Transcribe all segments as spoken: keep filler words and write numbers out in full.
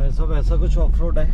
भाई साहब ऐसा कुछ ऑफ रोड है।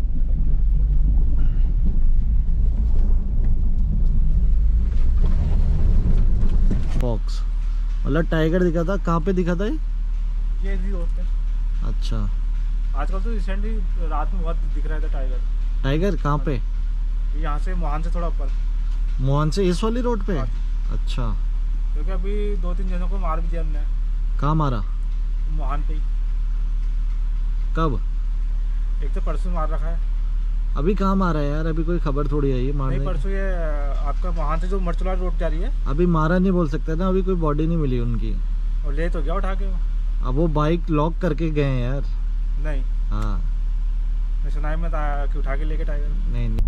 फॉक्स मतलब टाइगर दिखा था, कहाँ पे दिखा था ये? ये भी होते हैं। अच्छा, आजकल तो रिसेंटली रात में बहुत दिख रहा था टाइगर। टाइगर कहाँ पे? यहाँ से मोहान से थोड़ा ऊपर। मोहन से इस वाली रोड पे? अच्छा, क्योंकि अभी दो तीन जनों को मार भी दिया हमने। कहाँ मारा? मोहान पे ही। कब? एक तो परसों मार रखा है। अभी कहाँ मारा है यार? अभी कोई खबर थोड़ी आई है मारने की। परसों ये आपका मोहान से जो मरचुला रोड जा रही है। अभी मारा नहीं बोल सकते ना, अभी कोई बॉडी नहीं मिली उनकी। और ले तो गया उठा के वो। अब वो बाइक लॉक करके गए हैं यार। नहीं, हाँ मैं सुनाई में कि उठा के लेके टाइगर। नहीं नहीं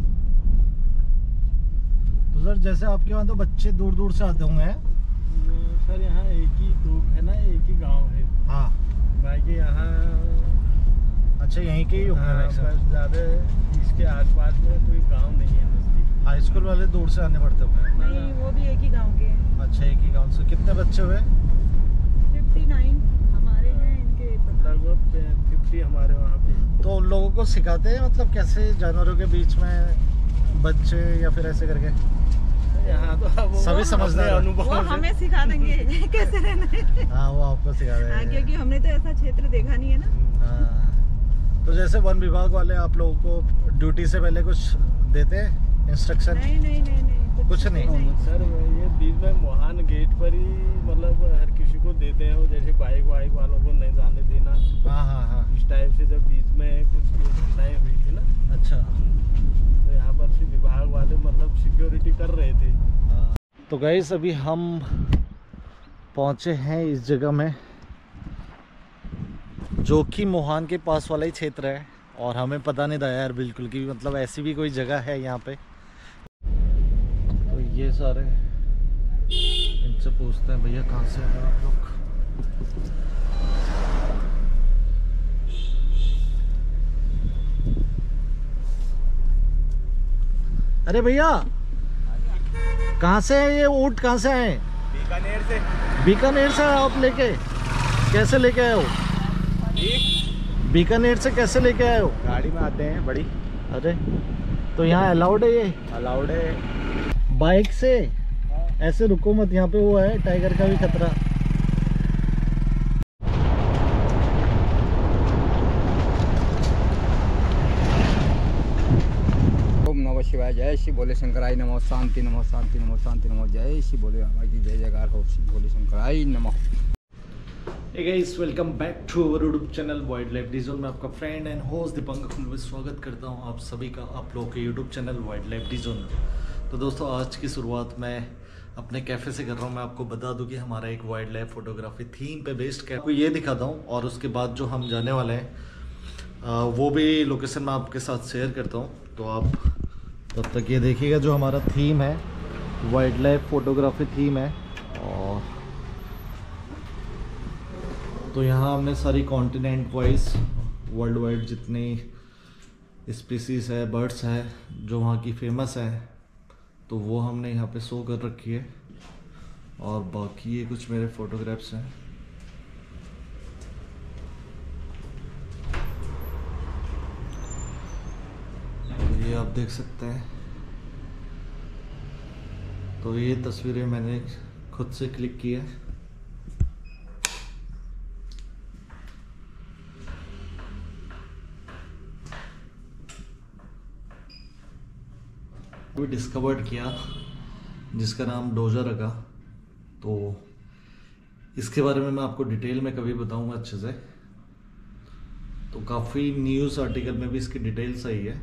तो सर जैसे आपके वहाँ तो बच्चे दूर दूर से आते होंगे? सर यहाँ एक ही तो है ना, एक ही गांव है। हाँ, बाकी यहाँ अच्छा यहीं के ही होंगे। हाँ, बस ज़्यादा इसके आसपास में कोई गांव नहीं है नजदीक। हाई स्कूल वाले दूर से आने पड़ते होंगे? नहीं, वो भी एक ही गांव के हैं। अच्छा, एक ही गांव से। कितने बच्चे हुए? उनसठ हमारे हैं, इनके लगभग पचास हमारे वहाँ पे। तो उन लोगों को सिखाते हैं मतलब कैसे जानवरों के बीच में बच्चे या फिर ऐसे करके? यहाँ तो सभी समझदार अनुभव वो हमें सिखा देंगे कैसे रहना है। हाँ, वो आपको सिखा देंगे क्योंकि हमने तो ऐसा क्षेत्र देखा नहीं है ना। हाँ, तो जैसे वन विभाग वाले आप लोगों को ड्यूटी से पहले कुछ देते हैं इंस्ट्रक्शन? नहीं नहीं नहीं नहीं कुछ, कुछ नहीं, नहीं। सर ये बीच में मोहान गेट पर ही मतलब हर किसी को देते हैं, जैसे बाइक वाइक वालों को नहीं जाने देना। हाँ हाँ हाँ, इस टाइप से जब बीच में कुछ घटनाएं हुई थी ना। अच्छा, तो यहाँ पर से विभाग वाले मतलब सिक्योरिटी कर रहे थे। हाँ। तो गाइस अभी हम पहुँचे हैं इस जगह में जो कि मोहान के पास वाला ही क्षेत्र है, और हमें पता नहीं था यार बिल्कुल कि मतलब ऐसी भी कोई जगह है यहाँ पे। तो ये सारे इनसे पूछते हैं भैया कहाँ से आए आप लोग? अरे भैया कहाँ से है ये ऊँट? कहाँ से आए? बीकानेर से। बीकानेर से आप लेके कैसे लेके आए हो? बीकानेर से कैसे लेके आए हो? गाड़ी में आते हैं बड़ी। अरे तो यहाँ अलाउड है? ये अलाउड है। बाइक से ऐसे रुको मत, यहाँ पे वो है टाइगर का भी खतरा। ओम नमः शिवाय, जय श्री बोले शंकराय नमः, शांति नमः, शांति नमः, शांति नमः, जय श्री बोले बाबा की जय जयकार हो, श्री बोले शंकराय नमः। Hey guys, welcome back to our YouTube channel wildlife D zone में आपका friend and host Dipankar Khulve स्वागत करता हूं आप सभी का आप लोगों के YouTube channel wildlife D zone में। तो दोस्तों आज की शुरुआत मैं अपने कैफ़े से कर रहा हूं। मैं आपको बता दूं कि हमारा एक वाइल्ड लाइफ फोटोग्राफी थीम पे बेस्ड कैफे को ये दिखाता हूँ, और उसके बाद जो हम जाने वाले हैं वो भी लोकेशन मैं आपके साथ शेयर करता हूँ। तो आप तब तक ये देखिएगा, जो हमारा थीम है वाइल्ड लाइफ फोटोग्राफी थीम है। और तो यहाँ हमने सारी कॉन्टिनेंट वाइज वर्ल्ड वाइड जितनी स्पीसीज़ है, बर्ड्स हैं जो वहाँ की फेमस है, तो वो हमने यहाँ पे शो कर रखी है। और बाकी ये कुछ मेरे फोटोग्राफ्स हैं। तो ये आप देख सकते हैं। तो ये तस्वीरें मैंने खुद से क्लिक की है। भी डिस्कवर्ड किया जिसका नाम डोजा रखा। तो इसके बारे में मैं आपको डिटेल में कभी बताऊंगा अच्छे से। तो काफ़ी न्यूज़ आर्टिकल में भी इसकी डिटेल्स आई है।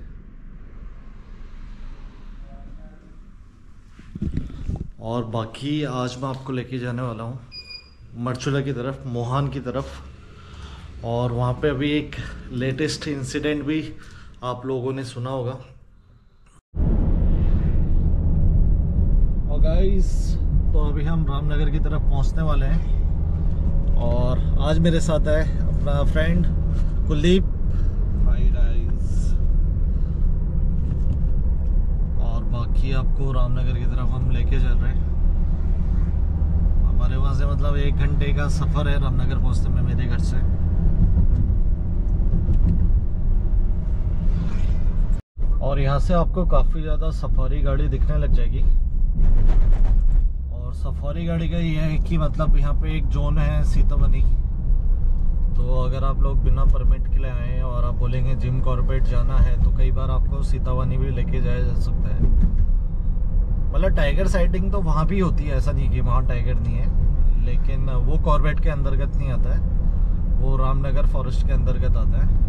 और बाकी आज मैं आपको लेके जाने वाला हूँ मरचुला की तरफ, मोहान की तरफ। और वहाँ पे अभी एक लेटेस्ट इंसिडेंट भी आप लोगों ने सुना होगा। गाइस तो अभी हम रामनगर की तरफ पहुंचने वाले हैं, और आज मेरे साथ है अपना फ्रेंड कुलदीप। Hi guys. और बाकी आपको रामनगर की तरफ हम लेके चल रहे हैं। हमारे वहाँ से मतलब एक घंटे का सफ़र है रामनगर पहुंचने में मेरे घर से। और यहाँ से आपको काफ़ी ज़्यादा सफारी गाड़ी दिखने लग जाएगी। और सफारी गाड़ी का ये है कि मतलब यहाँ पे एक जोन है सीतावनी, तो अगर आप लोग बिना परमिट के लिए आए और आप बोलेंगे जिम कॉर्बेट जाना है तो कई बार आपको सीतावनी भी लेके जाया जा सकता है। मतलब टाइगर साइटिंग तो वहाँ भी होती है, ऐसा नहीं कि वहाँ टाइगर नहीं है, लेकिन वो कॉर्बेट के अंतर्गत नहीं आता है, वो रामनगर फॉरेस्ट के अंतर्गत आता है।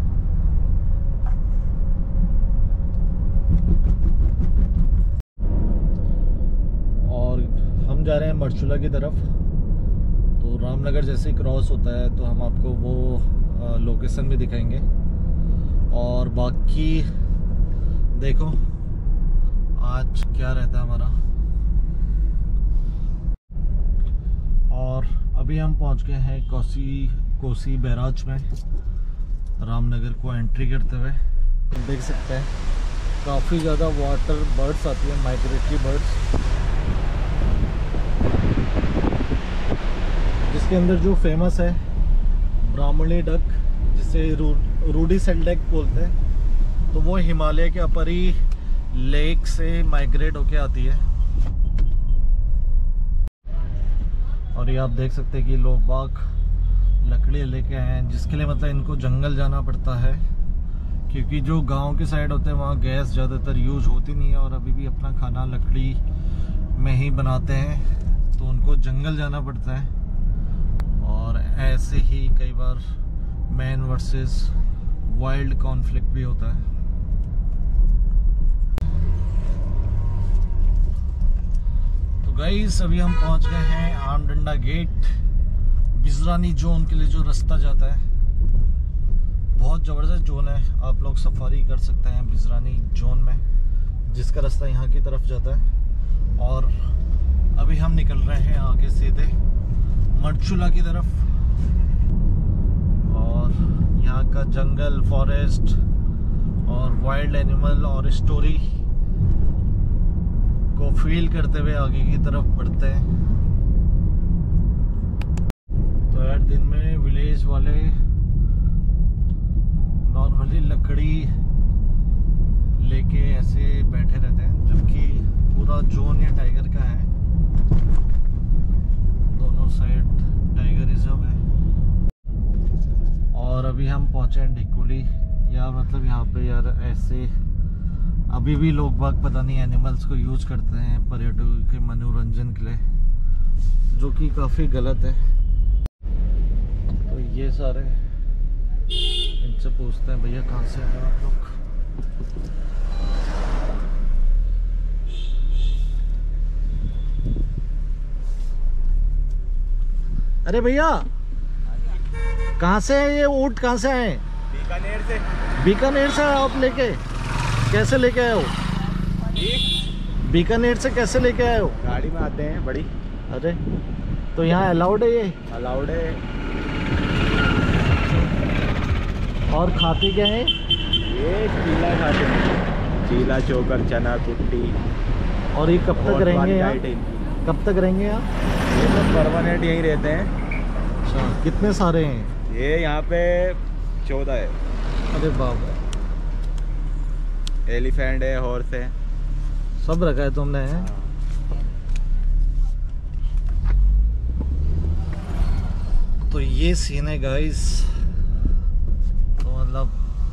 और हम जा रहे हैं मरचूला की तरफ, तो रामनगर जैसे क्रॉस होता है तो हम आपको वो लोकेशन भी दिखाएंगे। और बाकी देखो आज क्या रहता है हमारा। और अभी हम पहुंच गए हैं कोसी कोसी बैराज में, रामनगर को एंट्री करते हुए। देख सकते हैं काफ़ी ज़्यादा वाटर बर्ड्स आती है, माइग्रेटरी बर्ड्स, जिसके अंदर जो फेमस है ब्राह्मणी डक, जिसे रू, रूडी सेल्डेक बोलते हैं, तो वो हिमालय के अपर ही लेक से माइग्रेट होके आती है। और ये आप देख सकते हैं कि लोग बाग लकड़ी लेके आए हैं, जिसके लिए मतलब इनको जंगल जाना पड़ता है, क्योंकि जो गांव के साइड होते हैं वहाँ गैस ज़्यादातर यूज होती नहीं है और अभी भी अपना खाना लकड़ी में ही बनाते हैं, तो उनको जंगल जाना पड़ता है। और ऐसे ही कई बार मैन वर्सेस वाइल्ड कॉन्फ्लिक्ट भी होता है। तो गाइस अभी हम पहुंच गए हैं आमडंडा गेट, बिजरानी जोन के लिए जो रास्ता जाता है। बहुत ज़बरदस्त जोन है, आप लोग सफारी कर सकते हैं बिजरानी जोन में, जिसका रास्ता यहाँ की तरफ जाता है। और अभी हम निकल रहे हैं आगे सीधे मरचूला की तरफ। और यहाँ का जंगल, फॉरेस्ट और वाइल्ड एनिमल और स्टोरी को फील करते हुए आगे की तरफ बढ़ते हैं। तो यार दिन में विलेज वाले नॉर्मली लकड़ी लेके ऐसे बैठे रहते हैं, जबकि पूरा जोन ये टाइगर का है, दोनों साइड टाइगर रिजर्व है। और अभी हम पहुंचे हैं डिकोली। यार मतलब यहाँ पे यार ऐसे अभी भी लोग बाग पता नहीं एनिमल्स को यूज करते हैं पर्यटकों के मनोरंजन के लिए, जो कि काफ़ी गलत है। तो ये सारे इनसे पूछते हैं भैया कहाँ से आए आप लोग। अरे भैया कहाँ से है ये ऊँट, कहाँ से आए? बीकानेर से। बीकानेर से आप लेके कैसे लेके आए हो? बीकानेर से कैसे लेके आए हो? गाड़ी में आते हैं बड़ी। अरे तो यहाँ अलाउड है ये? अलाउड है। और खाते क्या है ये चीला खाते हैं, चीला, चोकर, चना, कुट्टी। और ये कब तक रहेंगे यहाँ? डाइट है इनकी। कब तक रहेंगे यहाँ? ये सब परमानेंट यहीं रहते हैं। अच्छा कितने सारे हैं? ये यहाँ पे चौदह है। अरे बाप रे, एलिफेंट है, हॉर्स है, सब रखा है तुमने है? तो ये सीन है गाइस। तो मतलब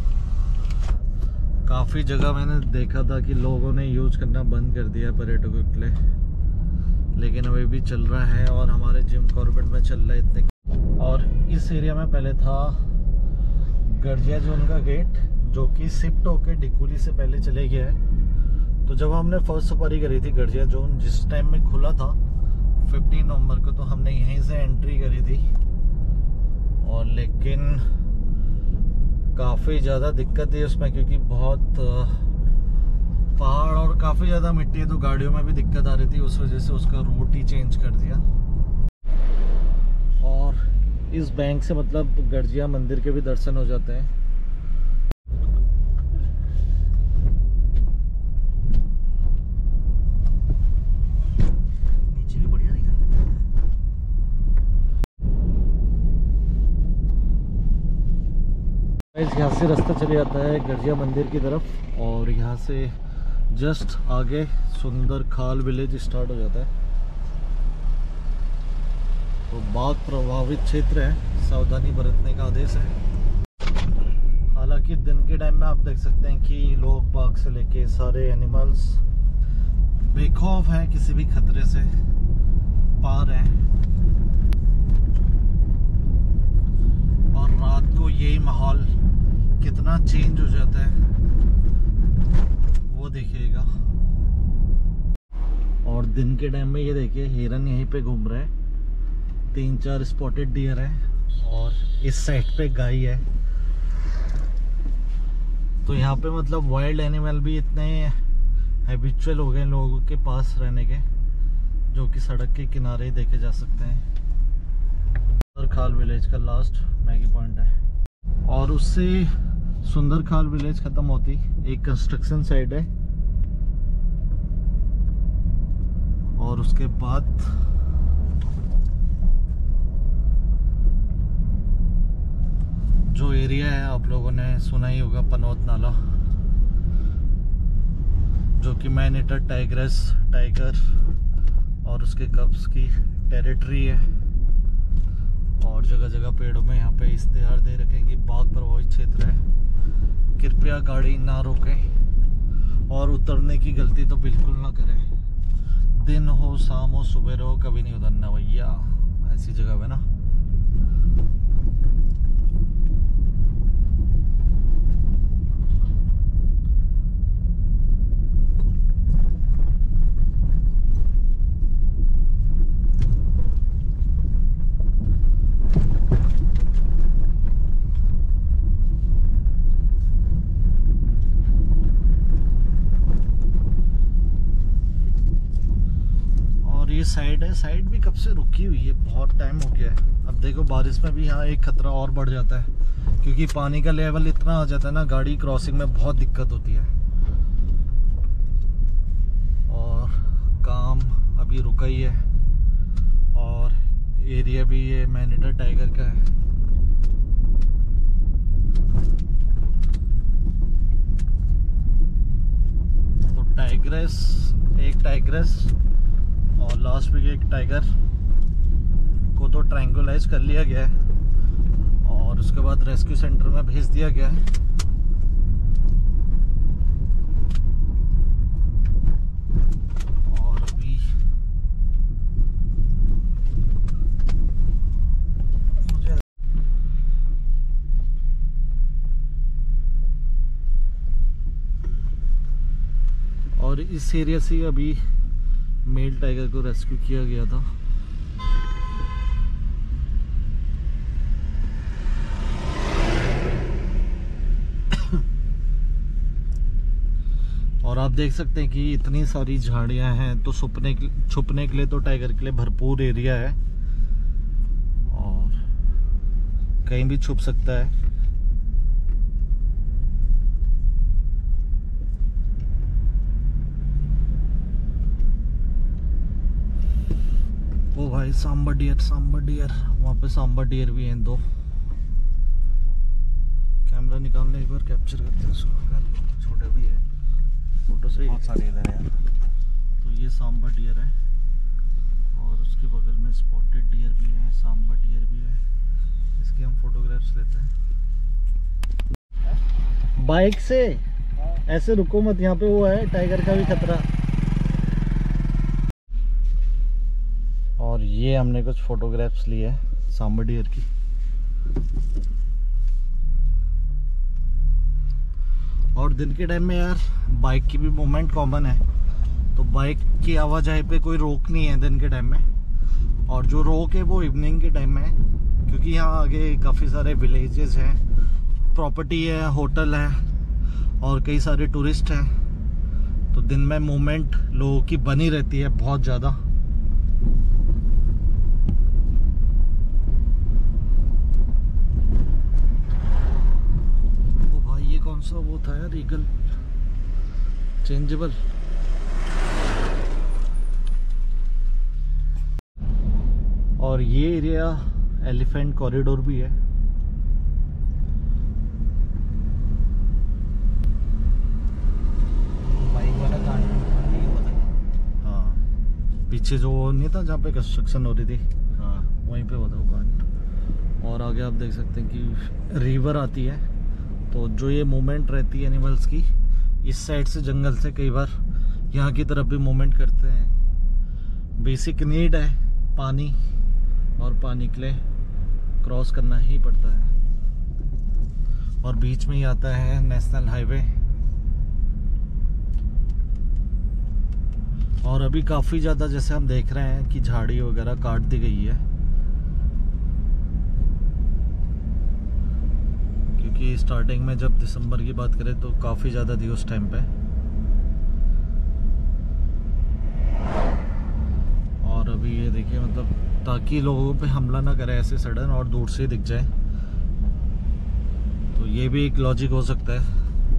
काफ़ी जगह मैंने देखा था कि लोगों ने यूज करना बंद कर दिया पर्यटकों के लिए, लेकिन अभी भी चल रहा है और हमारे जिम कॉर्बेट में चल रहा है इतने। और इस एरिया में पहले था गढ़िया जोन का गेट, जो कि शिफ्ट होके डिकोली से पहले चले गया है। तो जब हमने फर्स्ट सफारी करी थी गढ़िया जोन, जिस टाइम में खुला था पंद्रह नवंबर को, तो हमने यहीं से एंट्री करी थी। और लेकिन काफ़ी ज़्यादा दिक्कत है उसमें, क्योंकि बहुत पहाड़ और काफ़ी ज़्यादा मिट्टी है, तो गाड़ियों में भी दिक्कत आ रही थी। उस वजह से उसका रूट ही चेंज कर दिया। और इस बैंक से मतलब गढ़िया मंदिर के भी दर्शन हो जाते हैं। यहाँ से रास्ता चले जाता है गर्जिया मंदिर की तरफ और यहाँ से जस्ट आगे सुंदर खाल विलेज स्टार्ट हो जाता है। तो बाघ प्रभावित क्षेत्र है, सावधानी बरतने का आदेश है। हालांकि दिन के टाइम में आप देख सकते हैं कि लोग बाघ से लेके सारे एनिमल्स बेखौफ हैं, किसी भी खतरे से पार हैं। और रात को यही माहौल कितना चेंज हो जाता है वो देखिएगा। और दिन के टाइम में ये देखिए हिरन यहीं पे घूम रहे हैं, तीन चार स्पॉटेड डियर हैं और इस साइड पे गाय है। तो यहाँ पे मतलब वाइल्ड एनिमल भी इतने हैबिचुअल हो गए लोगों के पास रहने के, जो कि सड़क के किनारे ही देखे जा सकते हैं। सुंदरखाल विलेज का लास्ट मैगी पॉइंट है और उससे सुंदरखाल विलेज खत्म होती एक कंस्ट्रक्शन साइट है और उसके बाद जो एरिया है आप लोगों ने सुना ही होगा, पनौत नाला, जो कि मैनीटर टाइग्रेस टाइगर और उसके कब्स की टेरिटरी है। और जगह जगह पेड़ों में यहाँ पे इश्तेहार दे रखें कि बाघ प्रभावित क्षेत्र है, कृपया गाड़ी ना रोकें और उतरने की गलती तो बिल्कुल ना करें। दिन हो शाम हो सुबह हो कभी नहीं उतरना भैया ऐसी जगह पे ना। साइड है, साइड भी कब से रुकी हुई है, बहुत टाइम हो गया है। अब देखो बारिश में भी यहाँ एक खतरा और बढ़ जाता है क्योंकि पानी का लेवल इतना आ जाता है ना, गाड़ी क्रॉसिंग में बहुत दिक्कत होती है। और काम अभी रुका ही है और एरिया भी ये मैनीटर टाइगर का है। तो टाइग्रेस, एक टाइग्रेस और लास्ट वीक एक टाइगर को तो ट्रायंगुलाइज कर लिया गया है और उसके बाद रेस्क्यू सेंटर में भेज दिया गया है। और अभी मुझे और इस एरिया से अभी मेल टाइगर को रेस्क्यू किया गया था। और आप देख सकते हैं कि इतनी सारी झाड़ियां हैं तो छुपने छुपने के लिए तो टाइगर के लिए भरपूर एरिया है और कहीं भी छुप सकता है। ओ भाई सांबर डियर, सांबर डियर, वहाँ पे सांबर डियर भी हैं दो। कैमरा निकालने एक बार कैप्चर करते हैं उसको, छोटे भी है, फोटो सही बहुत सारे इधर है। तो ये सांबर डियर है और उसके बगल में स्पॉटेड डियर भी है, सांबर डियर भी है। इसकी हम फोटोग्राफ्स लेते हैं। बाइक से ऐसे रुको मत, यहाँ पे वो है टाइगर का भी खतरा। और ये हमने कुछ फोटोग्राफ्स लिए हैं सांबर डियर की। और दिन के टाइम में यार बाइक की भी मूवमेंट कॉमन है, तो बाइक की आवाजाही पे कोई रोक नहीं है दिन के टाइम में। और जो रोक है वो इवनिंग के टाइम में है क्योंकि यहाँ आगे काफ़ी सारे विलेजेस हैं, प्रॉपर्टी है, होटल है और कई सारे टूरिस्ट हैं। तो दिन में मूवमेंट लोगों की बनी रहती है बहुत ज़्यादा। कौन सा वो था यार, ईगल चेंजेबल। और ये एरिया एलिफेंट कॉरिडोर भी है। पीछे जो नहीं था जहाँ पे कंस्ट्रक्शन हो रही थी, हाँ वहीं पे होता वो कांड। और आगे आप देख सकते हैं कि रिवर आती है, तो जो ये मूवमेंट रहती है एनिमल्स की, इस साइड से जंगल से कई बार यहाँ की तरफ भी मूवमेंट करते हैं। बेसिक नीड है पानी, और पानी के लिए क्रॉस करना ही पड़ता है। और बीच में ही आता है नेशनल हाईवे। और अभी काफ़ी ज़्यादा जैसे हम देख रहे हैं कि झाड़ी वगैरह काट दी गई है, क्योंकि स्टार्टिंग में जब दिसंबर की बात करें तो काफ़ी ज़्यादा थी उस टाइम पे। और अभी ये देखिए, मतलब ताकि लोगों पे हमला ना करे ऐसे सडन और दूर से ही दिख जाए, तो ये भी एक लॉजिक हो सकता है।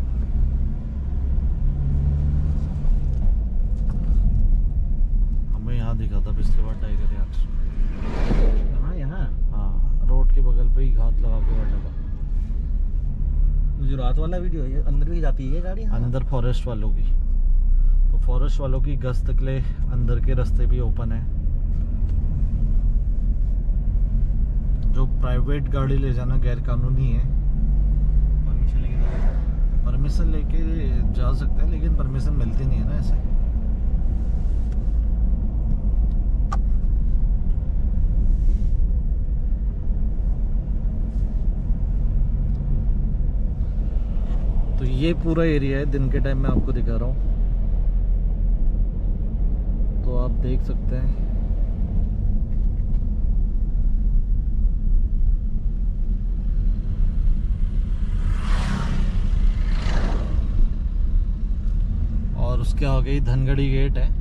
हमें यहाँ दिखा था पिछली बार टाइगर यार, यहाँ यहाँ हाँ रोड के बगल पे ही घात लगा के बैठा था। जो रात वाला वीडियो है, अंदर भी जाती है गाड़ी अंदर फॉरेस्ट वालों की, तो फॉरेस्ट वालों की गश्त के लिए अंदर के रास्ते भी ओपन है। जो प्राइवेट गाड़ी ले जाना गैर कानूनी है। परमिशन लेके परमिशन लेके जा सकते हैं, लेकिन परमिशन मिलती नहीं है ना ऐसे। तो ये पूरा एरिया है, दिन के टाइम में आपको दिखा रहा हूँ, तो आप देख सकते हैं। और उसके आगे ही धनगढ़ी गेट है,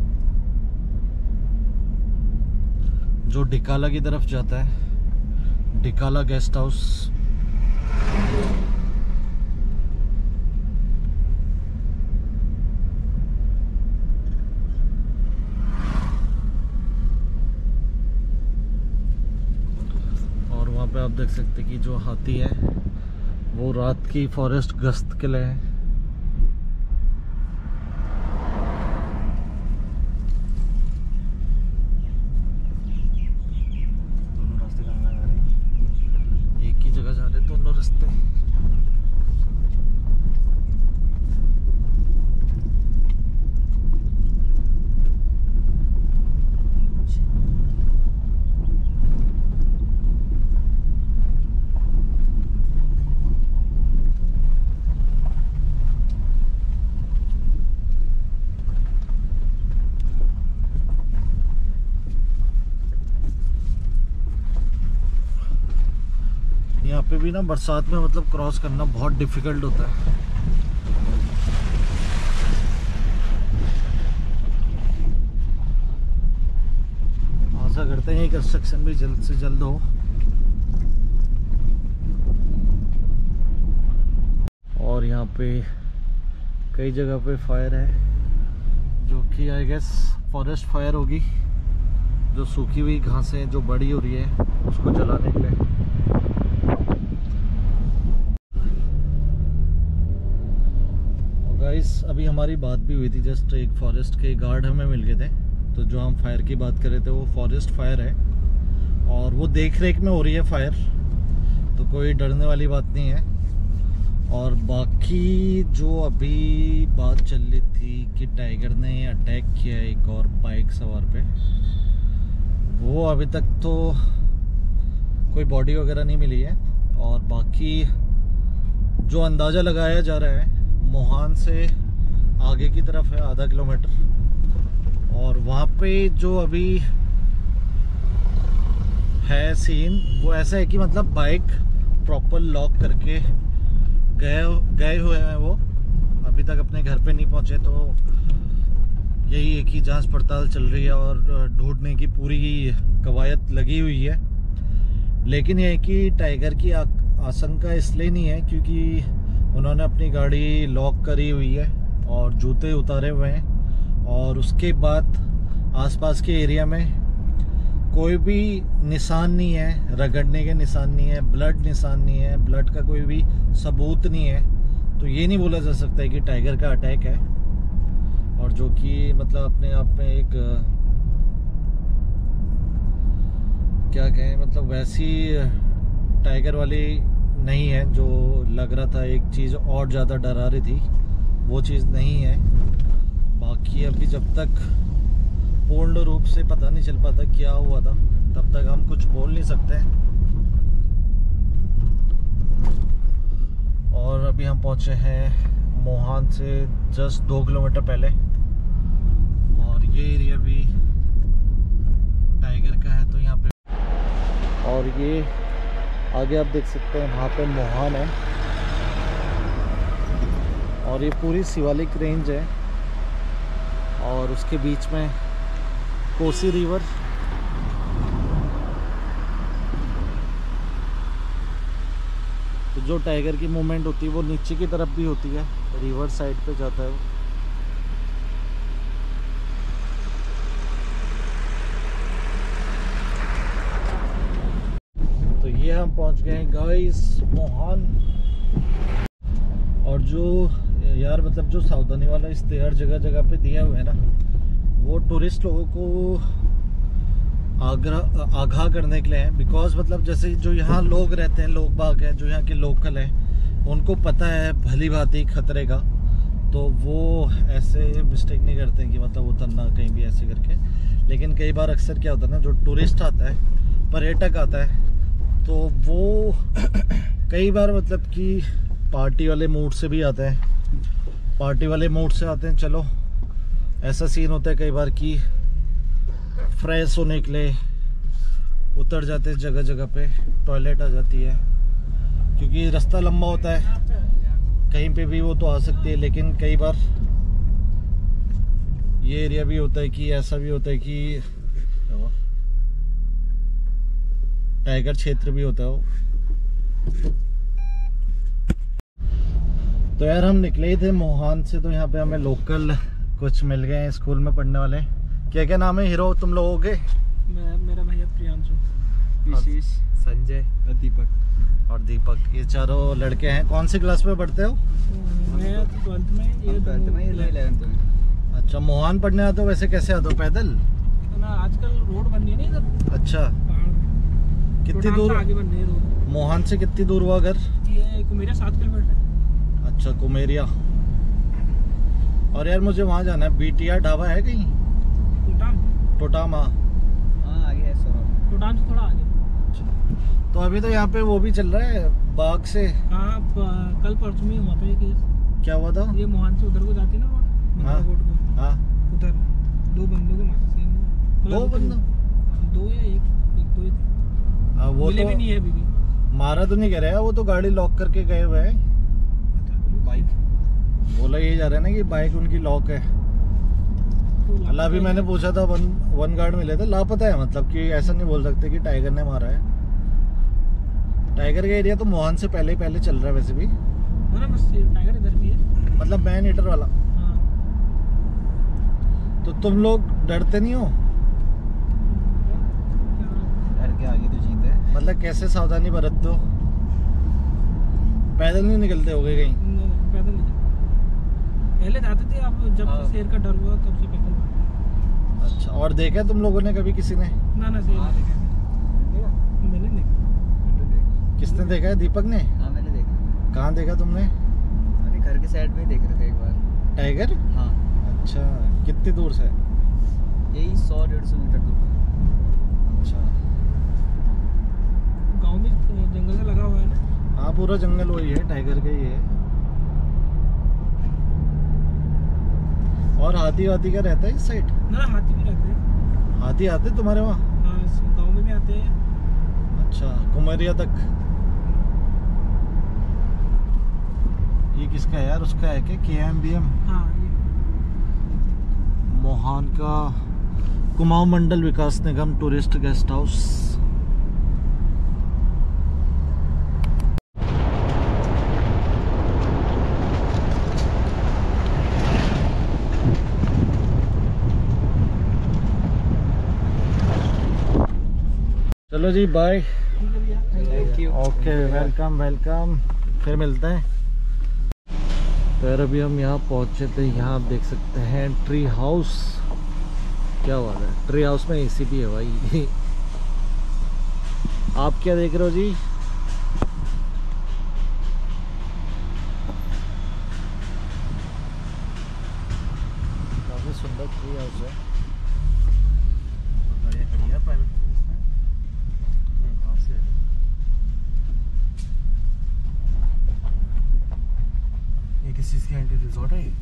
जो डिकाला की तरफ जाता है, डिकाला गेस्ट हाउस। और वहाँ पे आप देख सकते हैं कि जो हाथी है वो रात की फॉरेस्ट गश्त के लिए है। यहाँ पे भी ना बरसात में मतलब क्रॉस करना बहुत डिफिकल्ट होता है। आशा करते हैं ये कंस्ट्रक्शन भी जल्द से जल्द हो। और यहाँ पे कई जगह पे फायर है, जो कि आई गेस फॉरेस्ट फायर होगी। जो सूखी हुई घासें जो बड़ी हो रही है उसको जलाने के लिए। गाइस अभी हमारी बात भी हुई थी, जस्ट एक फॉरेस्ट के गार्ड हमें मिल गए थे। तो जो हम फायर की बात कर रहे थे वो फॉरेस्ट फायर है, और वो देख रेख में हो रही है फायर, तो कोई डरने वाली बात नहीं है। और बाकी जो अभी बात चल रही थी कि टाइगर ने अटैक किया एक और बाइक सवार पे, वो अभी तक तो कोई बॉडी वगैरह नहीं मिली है। और बाकी जो अंदाज़ा लगाया जा रहा है, मोहान से आगे की तरफ है आधा किलोमीटर, और वहाँ पे जो अभी है सीन वो ऐसा है कि मतलब बाइक प्रॉपर लॉक करके गए गए हुए हैं वो, अभी तक अपने घर पे नहीं पहुँचे। तो यही एक ही जांच पड़ताल चल रही है और ढूंढने की पूरी कवायद लगी हुई है। लेकिन ये है कि टाइगर की आशंका इसलिए नहीं है क्योंकि उन्होंने अपनी गाड़ी लॉक करी हुई है और जूते उतारे हुए हैं, और उसके बाद आसपास के एरिया में कोई भी निशान नहीं है, रगड़ने के निशान नहीं है, ब्लड निशान नहीं है, ब्लड का कोई भी सबूत नहीं है। तो ये नहीं बोला जा सकता है कि टाइगर का अटैक है, और जो कि मतलब अपने आप में एक क्या कहें, मतलब वैसी टाइगर वाली नहीं है जो लग रहा था। एक चीज़ और ज़्यादा डरा रही थी, वो चीज़ नहीं है। बाकी अभी जब तक पूर्ण रूप से पता नहीं चल पाता क्या हुआ था, तब तक हम कुछ बोल नहीं सकते। और अभी हम पहुंचे हैं मोहान से जस्ट दो किलोमीटर पहले, और ये एरिया भी टाइगर का है। तो यहाँ पे, और ये आगे आप देख सकते हैं वहाँ पे मोहान है, और ये पूरी शिवालिक रेंज है, और उसके बीच में कोसी रिवर। तो जो टाइगर की मूवमेंट होती है वो नीचे की तरफ भी होती है, रिवर साइड पे जाता है वो। तो ये हम पहुंच गए हैं गाइस मोहान। और जो यार मतलब जो सावधानी वाला इश्तेहार जगह जगह पे दिया हुआ है ना, वो टूरिस्ट लोगों को आग्रह आगाह करने के लिए है। बिकॉज मतलब जैसे जो यहाँ लोग रहते हैं, लोग बाग हैं जो यहाँ के लोकल हैं, उनको पता है भली भांति खतरे का, तो वो ऐसे मिस्टेक नहीं करते कि मतलब उतरना कहीं भी ऐसे करके। लेकिन कई बार अक्सर क्या होता है ना, जो टूरिस्ट आता है, पर्यटक आता है, तो वो कई बार मतलब कि पार्टी वाले मूड से भी आते हैं। पार्टी वाले मूड से आते हैं, चलो ऐसा सीन होता है कई बार कि फ्रेश होने के लिए उतर जाते हैं जगह जगह पे, टॉयलेट आ जाती है, क्योंकि रास्ता लंबा होता है, कहीं पे भी वो तो आ सकती है। लेकिन कई बार ये एरिया भी होता है कि ऐसा भी होता है कि टाइगर क्षेत्र भी होता है वो। तो यार हम निकले ही थे मोहान से, तो यहाँ पे हमें लोकल कुछ मिल गए हैं स्कूल में पढ़ने वाले। क्या क्या नाम है हीरो तुम लोगों के? मैं मेरा भैया प्रियांशु, विशेष, संजय और दीपक। और दीपक, ये चारों लड़के हैं। कौन सी क्लास में पढ़ते हो? मैं ट्वेल्थ में, ये ट्वेल्थ में, ये इलेवेंथ में। अच्छा, मोहान पढ़ने आते हो? वैसे कैसे आते हो, पैदल? ना आजकल रोड बन रही है ना इधर। अच्छा, पहाड़ कितनी दूर आगे बन रही है रोड। मोहान से कितनी दूर हुआ घर? ये कुमेरिया सात किलोमीटर है। अच्छा, कुमेरिया। और यार मुझे वहाँ जाना है, बीटीआर ढाबा है कहीं? टोटाम टोटाम, हाँ हाँ आगे है सौरभ। टोटाम से थोड़ा आगे। तो अभी तो यहाँ पे वो भी चल रहा है बाग से। हाँ, प- कल परसों में हुआ था ये केस। क्या हुआ था? ये मोहान से उधर को जाती है ना रोड, हाँ। रोड को, हाँ, उधर दो बंदों को मारा सीन में। दो मतलब बंदों? दो या एक एक दो ही थे। हाँ, वो मिले तो भी नहीं है अभी भी। मारा तो नहीं कह रहे हैं, वो तो गाड़ी लॉक करके गए हुए हैं। बाइक बोला ये जा रहा है ना कि बाइक उनकी लॉक है। तो अल्लाह, अभी मैंने पूछा था, वन वन गार्ड मिले थे, लापता है। मतलब कि ऐसा नहीं बोल सकते कि टाइगर ने मारा है। टाइगर का एरिया तो मोहान से पहले ही पहले चल रहा है वैसे भी, ना बस ये टाइगर इधर भी है। मतलब मैन ईटर वाला। हाँ। तो तुम लोग डरते नहीं हो? घर के आगे तो जीत है। मतलब कैसे सावधानी बरतते हो? पैदल नहीं निकलते होगे कहीं? न- पैदल नहीं जाते। पहले जाते थे, अब जब हाँ। से शेर का डर हुआ तब से पैदल भागते। अच्छा, और देखा तुम लोगों ने कभी किसी ने? ना ना शेर हाँ नहीं देखा देखा। मैंने नहीं देखा। मैंने देखा। किसने देखा है? दीपक ने? हाँ मैंने देखा। कहाँ देखा तुमने अरे घर के साइड में ही देख रहे थे एक बार। टाइगर? हाँ अच्छा, कितनी दूर से? यही सौ डेढ़ सौ मीटर दूर। अच्छा, गाँव में जंगल से लगा हुआ है ना। हाँ पूरा जंगल वही है, टाइगर का ही है। और हाथी वाथी का रहता है इस साइड? ना हाथी भी रहते हैं। हाथी आते तुम्हारे वहाँ? हाँ, गाँव में भी आते हैं। अच्छा, कुमेरिया तक? ये किसका है यार? उसका है क्या? के एम बी एम हाँ, ये मोहान का Kumaon Mandal Vikas Nigam tourist guest house. चलो जी, बाय। ठीक है भैया। Thank you. Okay, welcome welcome, फिर मिलते हैं। तो यार अभी हम यहाँ पहुँचे थे, यहाँ आप देख सकते हैं ट्री हाउस। क्या बात है, ट्री हाउस में एसी भी है भाई। आप क्या देख रहे हो जी? काफी सुंदर ट्री हाउस है। गाड़ियाँ खड़ी है प्राइवेट से। ये किस चीज़ की एंटी रिजॉर्ट है?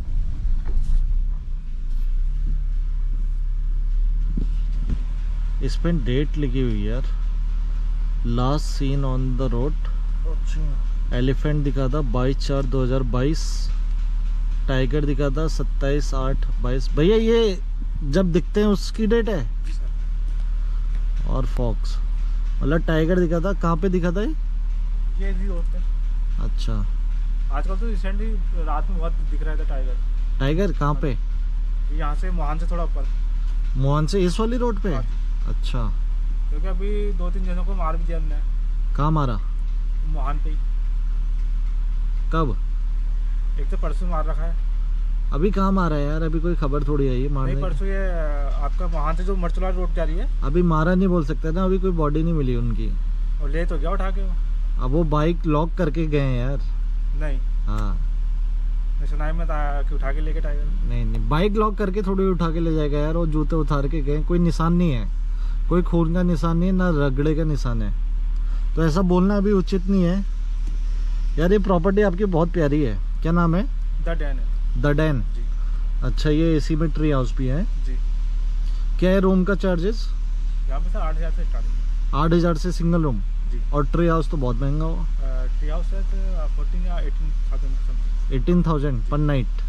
इस पे डेट लिखी हुई है यार, last scene on the road. Elephant दिखा था बाईस चार दो हज़ार बाईस, टाइगर दिखा था सत्ताईस आठ बाईस। भैया ये जब दिखते हैं उसकी डेट है? और फॉक्स मतलब टाइगर दिखा था, कहाँ पे दिखा था ये? ये भी होते हैं। अच्छा, आजकल तो रिसेंटली रात में बहुत दिख रहा था टाइगर। टाइगर कहाँ पे? यहाँ से मोहान से थोड़ा ऊपर। मोहन से इस वाली रोड पे? अच्छा, क्योंकि अभी दो तीन जनों को मार भी दिया हमने। कहाँ मारा? मोहान पे ही। कब? एक तो परसों मार रखा है। अभी कहाँ मारा है यार? अभी कोई खबर थोड़ी आई है मारने नहीं, की। परसों ये आपका मोहान से जो मरचुला रोड जा रही है। अभी मारा नहीं बोल सकते ना, अभी कोई बॉडी नहीं मिली उनकी। और ले तो गया उठा के वो। अब वो बाइक लॉक करके गए हैं यार। नहीं, हाँ, मैं सुना है मैं कि उठा के लेके टाइगर। नहीं नहीं, बाइक लॉक करके थोड़ी उठा के ले जाएगा यार। वो जूते उतार के गए, कोई निशान नहीं है, कोई खून का निशान नहीं है, ना रगड़े का निशान है। तो ऐसा बोलना अभी उचित नहीं है यार। ये प्रॉपर्टी आपकी बहुत प्यारी है, क्या नाम है? द डैन है द डैन। जी अच्छा, ये एसी में ट्री हाउस भी है। जी। क्या है रूम का चार्जेस? यहाँ पे सर आठ हज़ार से स्टार्टिंग है। आठ हज़ार से सिंगल रूम। जी। और ट्री हाउस तो बहुत महंगा हो। ट्री हाउस है तो फोर्टीन या eighteen thousand something. Eighteen thousand पर नाइट।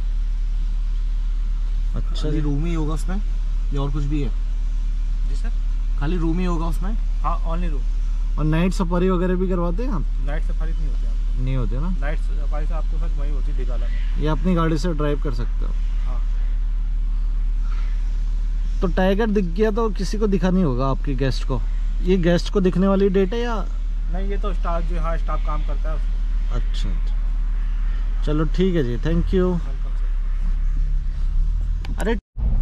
अच्छा खाली जी। रूम ही होगा उसमें या और कुछ भी है? जी सर, खाली रूम ही होगा उसमें? हाँ ओनली रूम। और नाइट सफारी वगैरह भी करवाते हैं आप? नाइट सफारी नहीं होती आपको। नहीं होते ना? नाइट सफारी से आपको सर वही होती है दिगाला में। ये अपनी गाड़ी से ड्राइव कर सकते हो। हाँ। तो टाइगर दिख गया तो किसी को दिखा नहीं होगा आपके गेस्ट को? ये गेस्ट को दिखने वाली डेट है या? नहीं, ये तो स्टाफ जो हाँ स्टाफ काम करता है उसको। अच्छा अच्छा, चलो ठीक है जी, थैंक यू। Welcome sir. अरे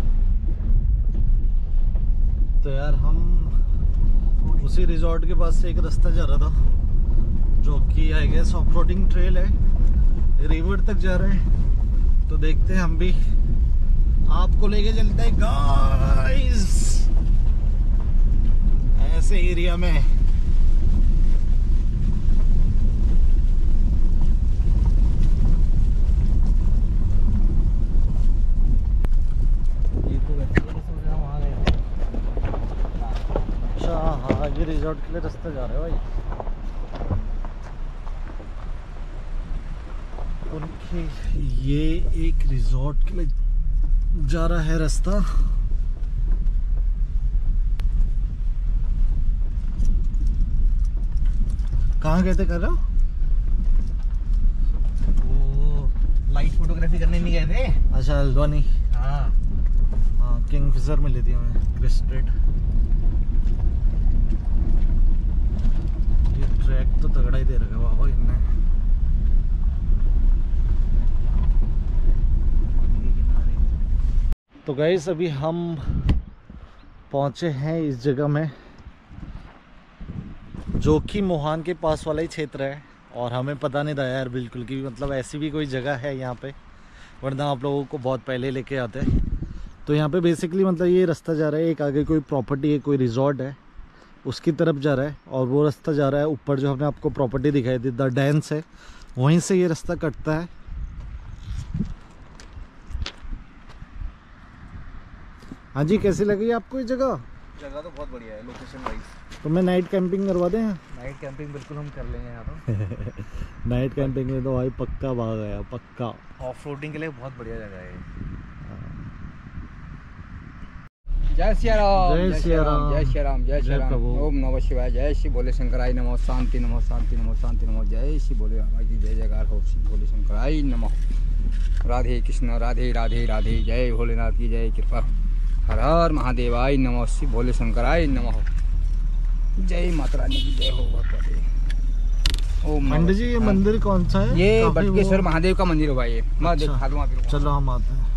तो यार हम उसी रिजॉर्ट के पास से एक रास्ता जा रहा था जो कि I guess off roading trail है, रिवर तक जा रहे हैं। तो देखते हैं हम भी, आपको लेके चलते हैं गाइस ऐसे एरिया में। अच्छा हाँ, ये रिजॉर्ट के लिए रास्ता जा रहे हो भाई। उनके ये एक रिजॉर्ट के लिए जा रहा है रास्ता। कहाँ गए थे कर रहे हो? वो लाइट फोटोग्राफी करने नहीं गए थे? अच्छा, हल्द्वानी। हाँ हाँ, किंगफिशर मिली थी हमें, क्रिस्टेड। ये ट्रैक तो तगड़ा ही दे रखा है बाबा इनने। तो गाइस अभी हम पहुंचे हैं इस जगह में जो कि मोहान के पास वाला ही क्षेत्र है, और हमें पता नहीं था यार बिल्कुल कि मतलब ऐसी भी कोई जगह है यहाँ पे, वरना आप लोगों को बहुत पहले लेके आते हैं। तो यहाँ पे बेसिकली मतलब ये रास्ता जा रहा है, एक आगे कोई प्रॉपर्टी है, कोई रिजॉर्ट है, उसकी तरफ जा रहा है, और वो रास्ता जा रहा है ऊपर जो हमने आपको प्रॉपर्टी दिखाई थी द डैंस है, वहीं से ये रास्ता कटता है। हाँ जी, कैसी लगी आपको ये जगह? जगह तो बहुत बढ़िया है लोकेशन वाइज। तो मैं नाइट कैंपिंग करवा दें? नाइट कैंपिंग बिल्कुल हम कर लेंगे यहाँ तो। नाइट कैंपिंग में तो भाई पक्का भाग गया, पक्का। ऑफ रोडिंग के लिए बहुत बढ़िया जगह है। जय सिया राम, जय सिया राम, जय सिया राम, जय सिया जय राम। प्रभु। ओम नमः शिवाय, जय श्री भोले शंकराय नमः, शांति नमः, शांति नमः, शांति नमः, जय श्री भोले बाबा की जय जयकार हो, श्री भोले शंकराय नमः। राधे कृष्ण राधे राधे राधे, जय भोलेनाथ की जय, कृपा। हर हर महादेवाय नमः, श्री भोले शंकराय नमः, जय माता रानी की जय हो भगवते। ओम नमः। पंडित जी ये मंदिर कौन सा है? ये काफी बटकेश्वर वो- महादेव का मंदिर होगा ये। मैं अच्छा। दिखा दूँ आपको। चलो हम आते हैं।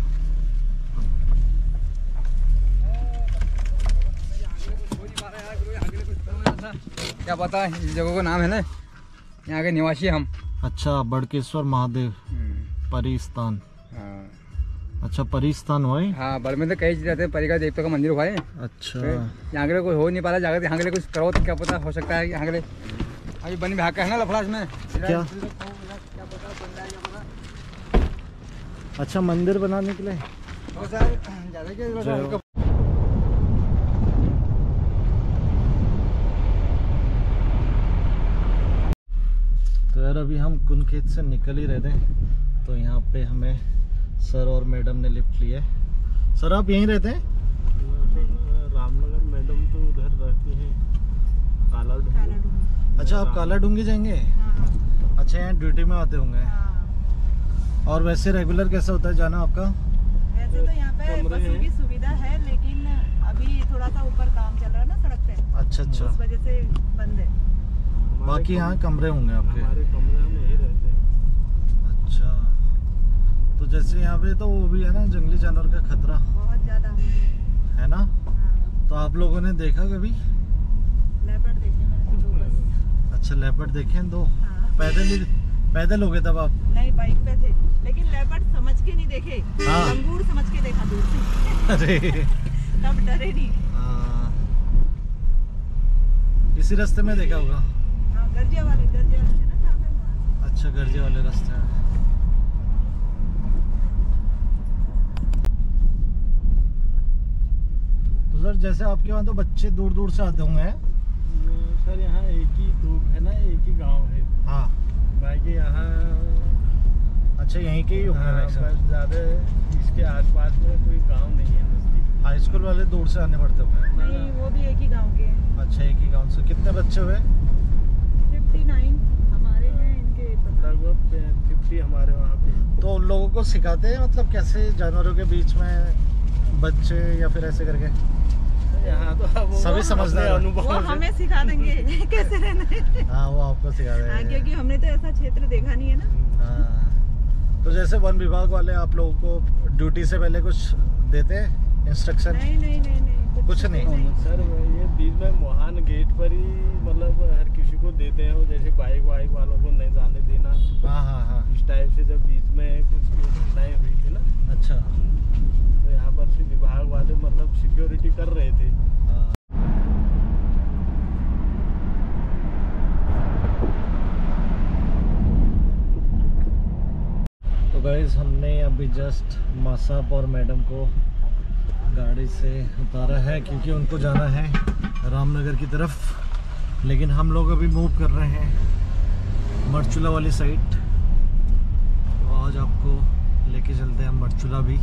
क्या पता इस जगह का नाम है ना, यहाँ के निवासी हम। अच्छा, बड़केश्वर महादेव परिस्थान। हाँ अच्छा, परिस्थान हुआ है। हाँ, बड़ में तो कई चीज रहते हैं, परी का देवता का मंदिर हुआ है। अच्छा, यहाँ के लिए कोई हो नहीं पा रहा, जाकर यहाँ के लिए कुछ करो तो क्या पता हो सकता है। यहाँ के लिए अभी बन बिहार का है ना लफड़ा इसमें क्या? अच्छा, मंदिर बनाने के लिए। तो यार अभी हम कुनखेत से निकल ही रहे थे, तो यहाँ पे हमें सर और मैडम ने लिफ्ट लिया है। सर आप यहीं रहते हैं? रामनगर, मैडम तो उधर रहती हैं काला डूंगी। काला डूंगी। अच्छा, आप काला डूंगी जाएंगे। हाँ, अच्छा, यहाँ ड्यूटी में आते होंगे। हाँ। और वैसे रेगुलर कैसा होता है जाना आपका? वैसे तो यहाँ पे कमरे बसों हैं। की सुविधा है, लेकिन अभी थोड़ा सा ऊपर काम चल रहा है ना सड़क पे, अच्छा अच्छा, इस वजह से बंद है। हमारे बाकी कम- यहाँ कमरे होंगे आपके। हमारे कमरे हम यही रहते हैं। अच्छा, तो जैसे यहाँ पे तो वो भी है ना जंगली जानवर का खतरा बहुत ज्यादा है ना, हाँ। तो आप लोगों ने देखा कभी? लेपर्ड देखे मैंने तो दो बस। अच्छा, लेपर्ड देखे हैं दो। हाँ। पैदल ही पैदल हो गए तब आप? नहीं, बाइक पे थे, लेकिन लेपर्ड समझ के नहीं देखे, हाँ। लंगूर समझ के देखा दूर से। अरे तब डरे नहीं। हाँ, इसी रास्ते में देखा होगा। हाँ, गर्जिया वाले गर्जिया वाले थे ना जहाँ पे, वहाँ से। अच्छा, गर्जे वाले रास्ते में। तो सर जैसे आपके वहाँ तो बच्चे दूर दूर से आते होंगे? सर यहाँ एक ही तोप है ना, एक ही गांव है। हाँ। बाकी यहाँ अच्छा, यहीं के ही होंगे हाँ, मैक्सिमम। बस ज़्यादा इसके आसपास में कोई गांव नहीं है नजदीक। हाई स्कूल वाले दूर से आने पड़ते होंगे। नहीं, वो भी एक ही गांव के हैं। अच्छा, एक ही गांव से। कितने बच्चे हुए? फिफ्टी नाइन हमारे हैं, इनके पता नहीं। लगभग फिफ्टी हमारे वहाँ पे। तो उन लोगों को सिखाते हैं मतलब कैसे जानवरों के बीच में बच्चे या फिर ऐसे करके? यहाँ तो अब वो सभी समझदार अपने हैं। अनुभव वो से- हमें सिखा देंगे कैसे रहना है। हाँ, वो आपको सिखा हाँ, रहे क्योंकि हैं। हमने तो ऐसा क्षेत्र देखा नहीं है ना। हाँ। तो जैसे वन विभाग वाले आप लोगों को ड्यूटी से पहले कुछ देते हैं इंस्ट्रक्शन? नहीं नहीं नहीं नहीं, कुछ नहीं। सर ये बीच में मोहान गेट पर ही मतलब हर किसी को देते हैं, वो जैसे बाइक वाइक वालों को नहीं जाने देना, हाँ हाँ हाँ। इस टाइप से। जब बीच में कुछ घटनाएं हुई थी ना, अच्छा। तो यहाँ पर से विभाग वाले मतलब सिक्योरिटी कर रहे थे। हाँ। तो गाइस हमने अभी जस्ट मासाप और मैडम को गाड़ी से उतारा है, क्योंकि उनको जाना है रामनगर की तरफ, लेकिन हम लोग अभी मूव कर रहे हैं मरचुला वाली साइड। तो आज आपको लेके चलते हैं मरचुला भी।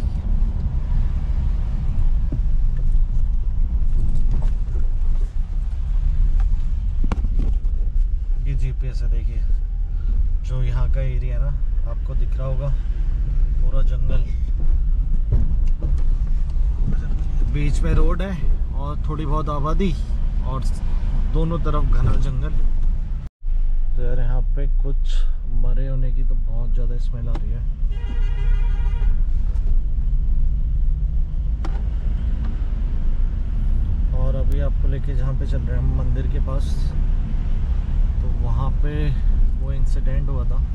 ये जीपीएस है, देखिए जो यहाँ का एरिया है ना, आपको दिख रहा होगा पूरा जंगल, बीच में रोड है और थोड़ी बहुत आबादी और दोनों तरफ घना जंगल। तो यार यहाँ पे कुछ मरे होने की तो बहुत ज़्यादा स्मेल आ रही है। और अभी आपको लेके जहाँ पे चल रहे हैं हम मंदिर के पास, तो वहाँ पे वो इंसिडेंट हुआ था।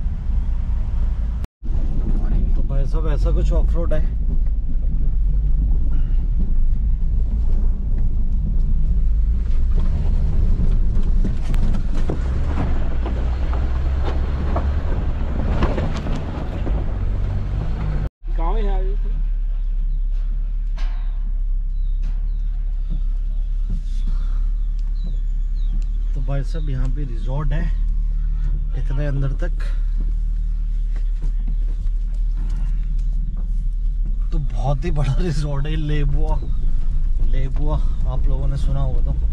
तो भाई साहब ऐसा कुछ ऑफ रोड है। गाँव ही आ गई थी। तो भाई साहब यहाँ पे रिजॉर्ट है इतने अंदर तक, तो बहुत ही बड़ा रिजॉर्ट है। लेबुआ लेबुआ आप लोगों ने सुना होगा तो।